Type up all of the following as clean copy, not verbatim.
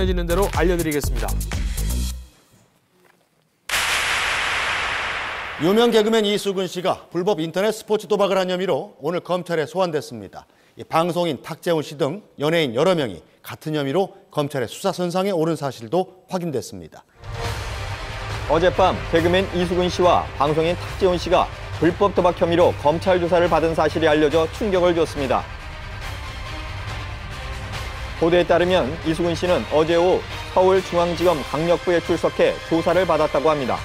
전해지는 대로 알려드리겠습니다. 유명 개그맨 이수근 씨가 불법 인터넷 스포츠 도박을 한 혐의로 오늘 검찰에 소환됐습니다. 방송인 탁재훈 씨 등 연예인 여러 명이 같은 혐의로 검찰의 수사선상에 오른 사실도 확인됐습니다. 어젯밤 개그맨 이수근 씨와 방송인 탁재훈 씨가 불법 도박 혐의로 검찰 조사를 받은 사실이 알려져 충격을 줬습니다. 보도에 따르면 이수근 씨는 어제 오후 서울중앙지검 강력부에 출석해 조사를 받았다고 합니다.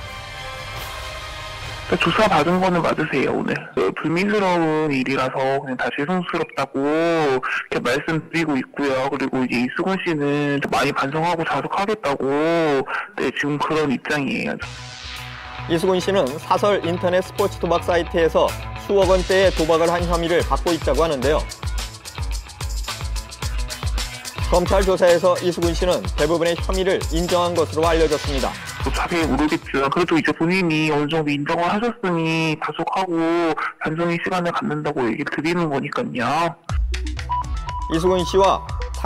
조사 받은 거는 맞으세요, 오늘. 불미스러운 일이라서 그냥 다 죄송스럽다고 이렇게 말씀드리고 있고요. 그리고 이제 이수근 씨는 많이 반성하고 자숙하겠다고 지금 그런 입장이에요. 이수근 씨는 사설 인터넷 스포츠 도박 사이트에서 수억 원대의 도박을 한 혐의를 받고 있다고 하는데요. 검찰 조사에서 이수근 씨는 대부분의 혐의를 인정한 것으로 알려졌습니다. 자세히 모르겠지만 그래도 이제 본인이 어느 정도 인정을 하셨으니 자숙하고 반성의 시간을 갖는다고 얘기를 드리는 거니까요. 이수근 씨와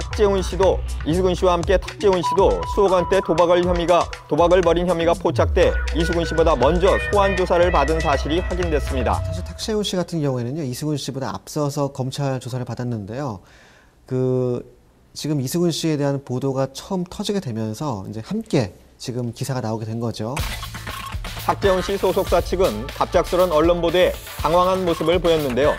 함께 탁재훈 씨도 수억 원대 도박을 벌인 혐의가 포착돼 이수근 씨보다 먼저 소환 조사를 받은 사실이 확인됐습니다. 사실 탁재훈 씨 같은 경우에는요, 이수근 씨보다 앞서서 검찰 조사를 받았는데요. 지금 이수근 씨에 대한 보도가 처음 터지게 되면서 이제 함께 지금 기사가 나오게 된 거죠. 탁재훈 씨 소속사 측은 갑작스런 언론 보도에 당황한 모습을 보였는데요.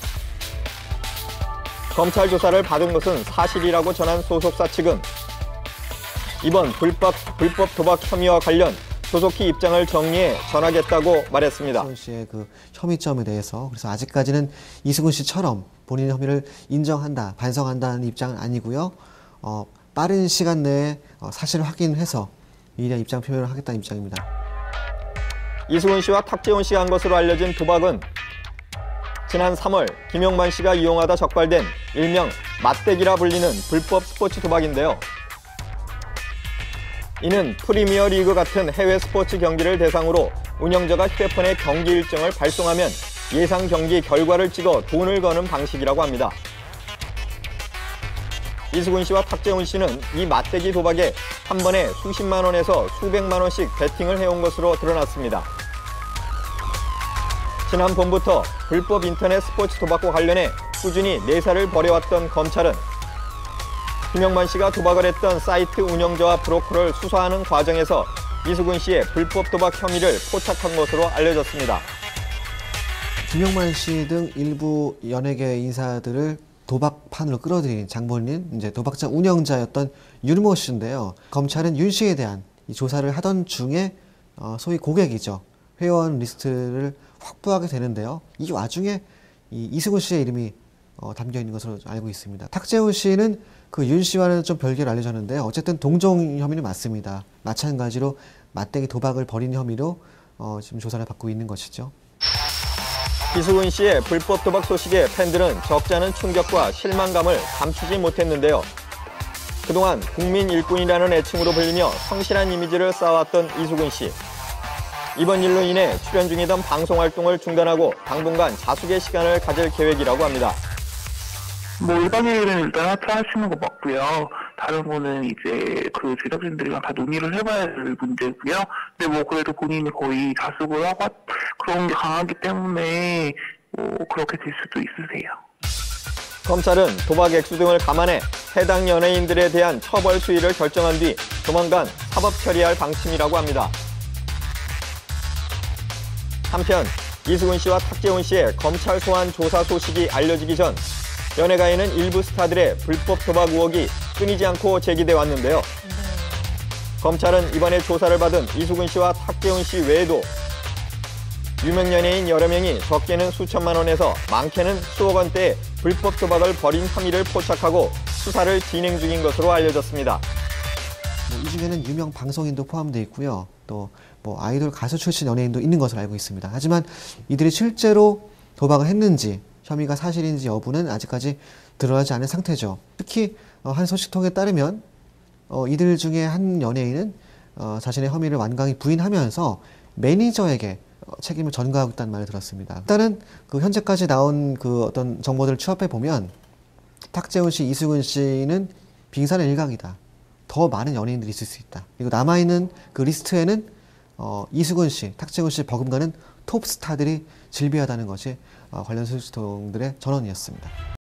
검찰 조사를 받은 것은 사실이라고 전한 소속사 측은 이번 불법 도박 혐의와 관련 조속히 입장을 정리해 전하겠다고 말했습니다. 이수근 씨의 그 혐의점에 대해서 그래서 아직까지는 이수근 씨처럼 본인의 혐의를 인정한다, 반성한다는 입장은 아니고요. 빠른 시간 내에 사실을 확인해서 이에 대한 입장 표명을 하겠다는 입장입니다. 이수근 씨와 탁재훈 씨가 한 것으로 알려진 도박은 지난 3월 김용만 씨가 이용하다 적발된 일명 맞대기라 불리는 불법 스포츠 도박인데요. 이는 프리미어 리그 같은 해외 스포츠 경기를 대상으로 운영자가 휴대폰에 경기 일정을 발송하면 예상 경기 결과를 찍어 돈을 거는 방식이라고 합니다. 이수근 씨와 탁재훈 씨는 이 맞대기 도박에 한 번에 수십만 원에서 수백만 원씩 베팅을 해온 것으로 드러났습니다. 지난 봄부터 불법 인터넷 스포츠 도박과 관련해 꾸준히 내사를 벌여왔던 검찰은 김용만 씨가 도박을 했던 사이트 운영자와 브로커를 수사하는 과정에서 이수근 씨의 불법 도박 혐의를 포착한 것으로 알려졌습니다. 김용만 씨 등 일부 연예계 인사들을 도박판으로 끌어들인 장본인, 이제 도박자 운영자였던 윤모 씨인데요. 검찰은 윤 씨에 대한 이 조사를 하던 중에 소위 고객이죠. 회원 리스트를 확보하게 되는데요. 이 와중에 이수근 씨의 이름이 담겨 있는 것으로 알고 있습니다. 탁재훈 씨는 그 윤 씨와는 좀 별개로 알려졌는데요. 어쨌든 동종 혐의는 맞습니다. 마찬가지로 맞대기 도박을 벌인 혐의로 지금 조사를 받고 있는 것이죠. 이수근 씨의 불법 도박 소식에 팬들은 적지 않은 충격과 실망감을 감추지 못했는데요. 그동안 국민 일꾼이라는 애칭으로 불리며 성실한 이미지를 쌓아왔던 이수근 씨. 이번 일로 인해 출연 중이던 방송 활동을 중단하고 당분간 자숙의 시간을 가질 계획이라고 합니다. 일반 일은 일단 하차하시는 거 맞고요. 다른 거는 이제 그 제작진들이랑 다 논의를 해봐야 될 문제고요. 근데 그래도 본인이 거의 자숙을 하고 그런 게 강하기 때문에 그렇게 될 수도 있으세요. 검찰은 도박 액수 등을 감안해 해당 연예인들에 대한 처벌 수위를 결정한 뒤 조만간 사법 처리할 방침이라고 합니다. 한편 이수근 씨와 탁재훈 씨의 검찰 소환 조사 소식이 알려지기 전 연예가에는 일부 스타들의 불법 도박 의혹이 끊이지 않고 제기돼 왔는데요. 검찰은 이번에 조사를 받은 이수근 씨와 탁재훈 씨 외에도 유명 연예인 여러 명이 적게는 수천만 원에서 많게는 수억 원대의 불법 도박을 벌인 혐의를 포착하고 수사를 진행 중인 것으로 알려졌습니다. 이 중에는 유명 방송인도 포함되어 있고요. 또 아이돌 가수 출신 연예인도 있는 것으로 알고 있습니다. 하지만 이들이 실제로 도박을 했는지 혐의가 사실인지 여부는 아직까지 드러나지 않은 상태죠. 특히 한 소식통에 따르면 이들 중에 한 연예인은 자신의 혐의를 완강히 부인하면서 매니저에게 책임을 전가하고 있다는 말을 들었습니다. 일단은 그 현재까지 나온 그 어떤 정보들을 취합해 보면 탁재훈 씨, 이수근 씨는 빙산의 일각이다. 더 많은 연예인들이 있을 수 있다. 그리고 남아있는 그 리스트에는 이수근 씨, 탁재훈 씨 버금가는 톱스타들이 즐비하다는 것이 관련 소식통들의 전언이었습니다.